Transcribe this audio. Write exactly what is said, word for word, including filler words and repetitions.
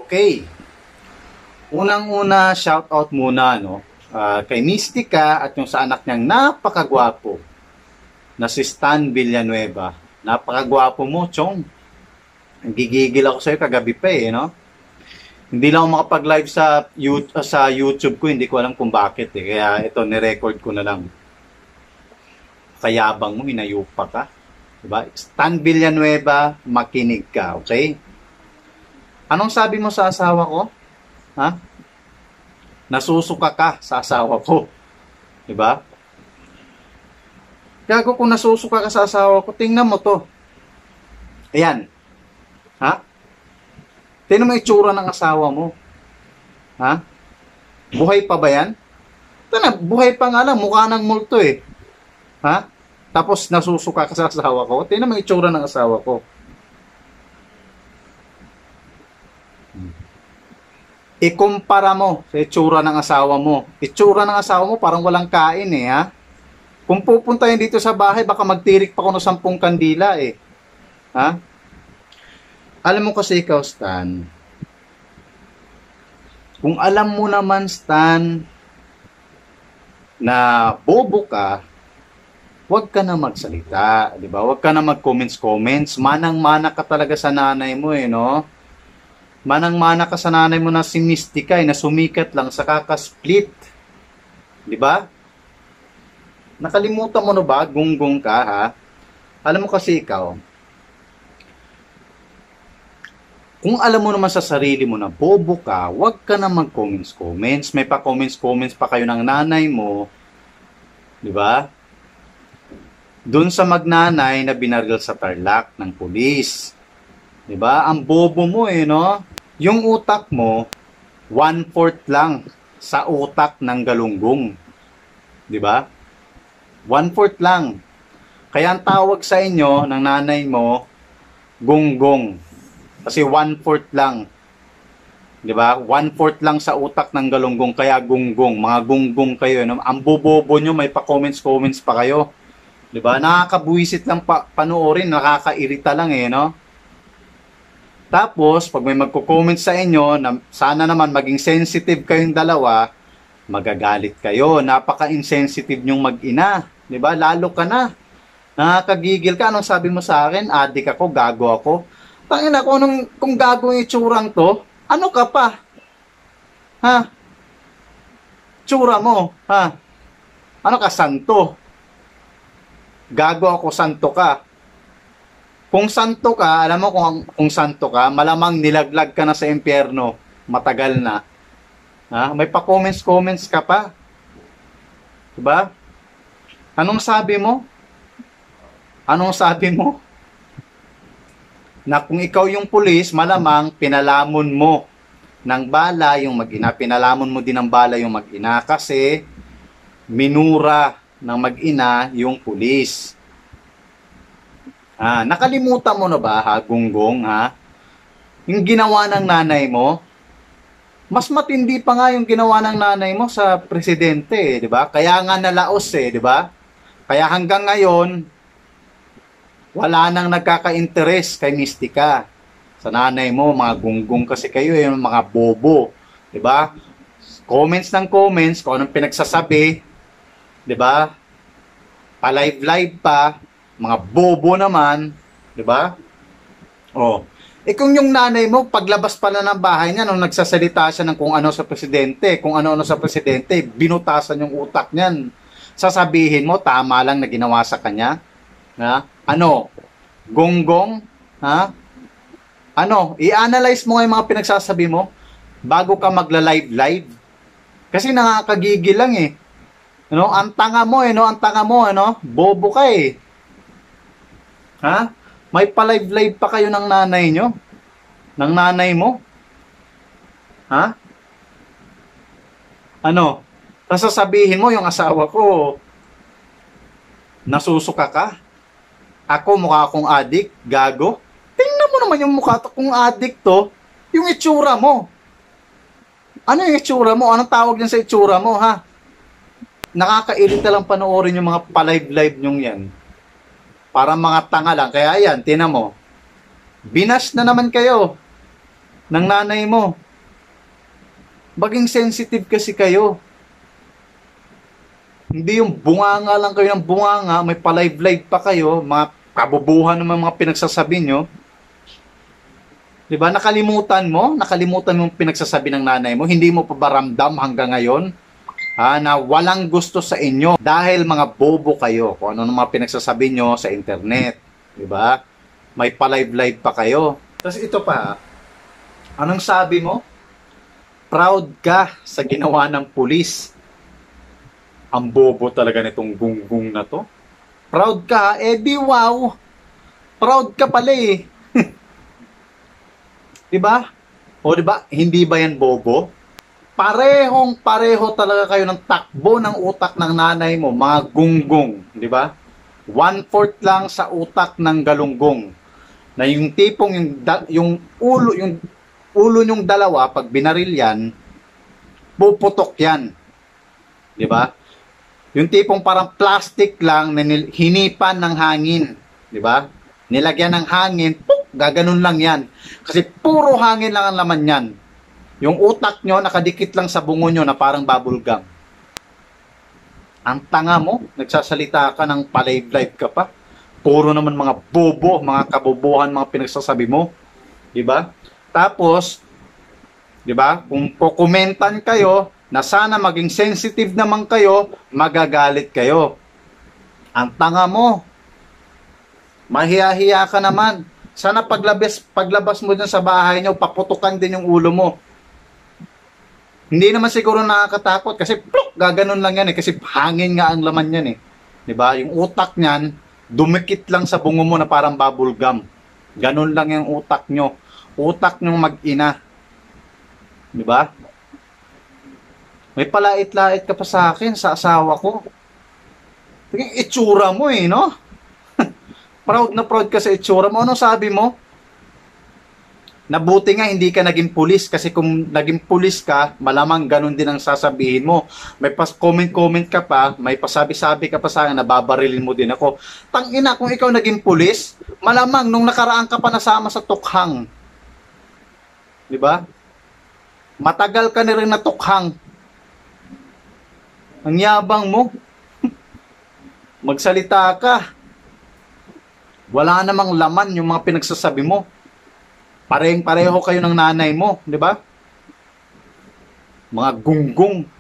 Okay. Unang-una, shout out muna no, uh, kay Mystica at yung sa anak niyang napakagwapo na si Stan Villanueva. Napakagwapo mo, Chong. Gigigil ako sa'yo kagabi pa eh, no? Hindi lang ako makapag-live sa, YouTube, sa YouTube ko, hindi ko alam kung bakit eh. Kaya ito, nirecord ko na lang. Kayabang mo, hinayupa ka. Diba? Stan Villanueva, makinig ka, okay? Anong sabi mo sa asawa ko? Ha? Nasusuka ka sa asawa ko. Diba? Gago, kung nasusuka ka sa asawa ko, tingnan mo to. Ayan. Ha? Tingnan mo itsura ng asawa mo. Ha? Buhay pa ba yan? Tana, buhay pa nga lang, mukha ng multo eh. Ha? Tapos nasusuka ka sa asawa ko. Tingnan mo itsura ng asawa ko. Ikumpara mo sa itsura ng asawa mo. Itsura ng asawa mo parang walang kain eh, ha? Kung pupunta yun dito sa bahay, baka magtirik pa ko ng sampung kandila eh. Ha? Alam mo kasi ikaw, Stan, kung alam mo naman, Stan, na bobo ka, huwag ka na magsalita, di ba? Huwag ka na mag-comments-comments. Manang-mana ka talaga sa nanay mo eh, no? Manang-mana ka sa nanay mo na si Mystica eh, na sumikat lang sa kakasplit. Di ba? Nakalimutan mo na ba? Gunggong ka, ha? Alam mo kasi ikaw, kung alam mo naman sa sarili mo na bobo ka, huwag ka na mag-comments-comments. May pa-comments-comments pa kayo ng nanay mo. Di ba? Doon sa magnanay na binaril sa Tarlac ng pulis. Di ba? Ang bobo mo eh, no? Yung utak mo, one-fourth lang sa utak ng galunggong. Di ba? One-fourth lang. Kaya ang tawag sa inyo ng nanay mo, gunggong. Kasi one-fourth lang. Di ba? One-fourth lang sa utak ng galunggong, kaya gunggong. Mga gunggong kayo. No? Ang bobobo nyo, may pa-comments-comments pa kayo. Di ba? Nakakabuisit lang pa panoorin, nakakairita lang eh, no? Tapos, pag may magko-comment sa inyo, na sana naman maging sensitive kayong dalawa, magagalit kayo. Napaka-insensitive nyong mag-ina. Di ba? Lalo ka na. Nakakagigil ka. Anong sabi mo sa akin? Adik ako, gago ako. Tangin ako, nung, kung gago yung itsurang to, ano ka pa? Ha? Tsura mo, ha? Ano ka, santo? Gago ako, santo ka. Kung santo ka, alam mo kung, kung santo ka, malamang nilaglag ka na sa impyerno. Matagal na. Ha? May pa-comments-comments ka pa. Diba? Anong sabi mo? Anong sabi mo? Na kung ikaw yung pulis, malamang pinalamon mo ng bala yung mag-ina. Pinalamon mo din ng bala yung mag-ina kasi minura ng mag-ina yung pulis. Ah, nakalimutan mo na ba, ha, gunggong, ha? Yung ginawa ng nanay mo, mas matindi pa nga yung ginawa ng nanay mo sa presidente, eh, di ba? Kaya nga nalaos, eh, di ba? Kaya hanggang ngayon, wala nang nagkaka-interest kay Mystica. Sa nanay mo, mga gunggong kasi kayo, eh, mga bobo, di ba? Comments ng comments, kung anong pinagsasabi, di ba? Pa-live-live pa, mga bobo naman, di ba? Oh. Eh kung yung nanay mo, paglabas pala ng bahay niya, nung nagsasalita siya ng kung ano sa presidente, kung ano-ano sa presidente, binutasan yung utak niyan. Sasabihin mo, tama lang na ginawa sa kanya? Ha? Ano? Gonggong? Ha? Ano? I-analyze mo nga yung mga pinagsasabi mo bago ka magla-live-live. Kasi nakakagigil lang eh. Ano? Ang tanga mo eh, no? Ang tanga mo, ano? Bobo ka eh. Ha? May pa-live-live pa kayo ng nanay nyo? Ng nanay mo? Ha? Ano? Sasabihin mo yung asawa ko, nasusuka ka? Ako mukha akong adik, gago? Tingnan mo naman yung mukha kong adik to, yung itsura mo. Ano yung itsura mo? Anong tawag niyan sa itsura mo, ha? Nakakairita lang panoorin yung mga pa-live-live nyong yan. Para mga tanga lang. Kaya yan, tinan mo. Binas na naman kayo. ng nanay mo. Maging sensitive kasi kayo. Hindi yung bunganga lang kayo ng bunganga, may palive-live pa kayo, mga kabubuhan naman mga pinagsasabi nyo. Diba? Nakalimutan mo? Nakalimutan mo yung pinagsasabi ng nanay mo? Hindi mo pa ba ramdam hanggang ngayon? Ha, na walang gusto sa inyo dahil mga bobo kayo. Kung ano mga pinagsasabi nyo sa internet. Diba? May palive-live pa kayo. Tapos ito pa, anong sabi mo? Proud ka sa ginawa ng pulis. Ang bobo talaga nitong gunggong na to. Proud ka? Eh di wow. Proud ka pala eh. Diba? O diba? Hindi ba yan bobo? Parehong pareho talaga kayo ng takbo ng utak ng nanay mo. Mga gunggong. Diba? One-fourth lang sa utak ng galunggong. Na yung tipong yung, yung ulo, yung ulo nyong dalawa, pag binaril yan, puputok yan. Diba? Yung tipong parang plastic lang na hinipan ng hangin. Diba? Nilagyan ng hangin, puk, gaganon lang yan. Kasi puro hangin lang ang laman yan. Yung utak nyo, nakadikit lang sa bungo nyo na parang bubble gum. Ang tanga mo, nagsasalita ka ng palive-live ka pa. Puro naman mga bobo, mga kabobohan, mga pinagsasabi mo. Diba? Tapos, di ba? Kung kukomentan kayo na sana maging sensitive naman kayo, magagalit kayo. Ang tanga mo. Mahiya-hiya ka naman. Sana paglabas, paglabas mo dyan sa bahay nyo, paputukan din yung ulo mo. Hindi naman siguro nakakatakot kasi pluk, gaganon lang yan eh. Kasi hangin nga ang laman yan eh. Di ba? Yung utak niyan, dumikit lang sa bungo mo na parang bubble gum. Ganon lang yung utak nyo. Utak nyo mag-ina. Di ba? May palait-lait ka pa sa akin, sa asawa ko. Tingin, itsura mo eh, no? Proud na proud ka sa itsura mo. Ano sabi mo? Nabuti nga hindi ka naging pulis kasi kung naging pulis ka, malamang ganun din ang sasabihin mo. May pas comment-comment ka pa, may pasabi-sabi ka pa sa akin, nababarilin mo din ako. Tangina, kung ikaw naging pulis, malamang nung nakaraan ka pa nasama sa tukhang. Di ba? Matagal ka na rin natukhang. Ang yabang mo. Magsalita ka. Wala namang laman yung mga pinagsasabi mo. Parehong pareho kayo ng nanay mo, di ba? Mga gunggong.